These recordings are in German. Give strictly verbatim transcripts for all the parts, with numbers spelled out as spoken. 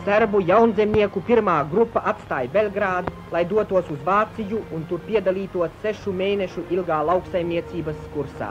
serbu jaunzemnieku pirmā grupa atstāja Belgrādu, lai dotos uz Vāciju un tur piedalītos sešu mēnešu ilgā lauksaimniecības kursā.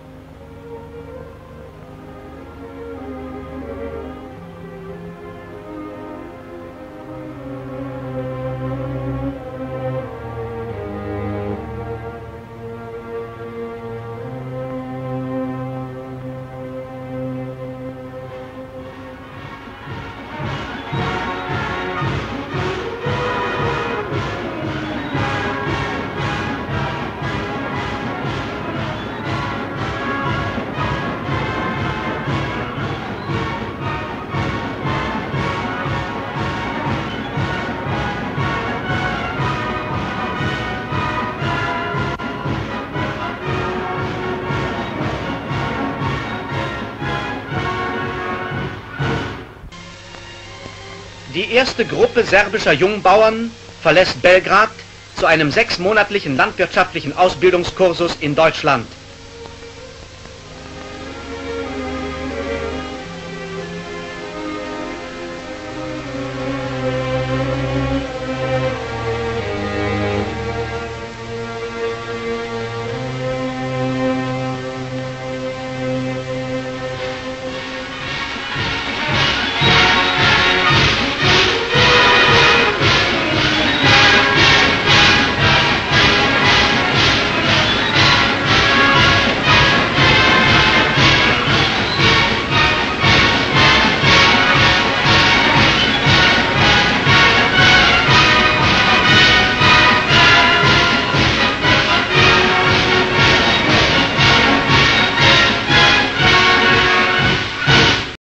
Die erste Gruppe serbischer Jungbauern verlässt Belgrad zu einem sechsmonatlichen landwirtschaftlichen Ausbildungskursus in Deutschland.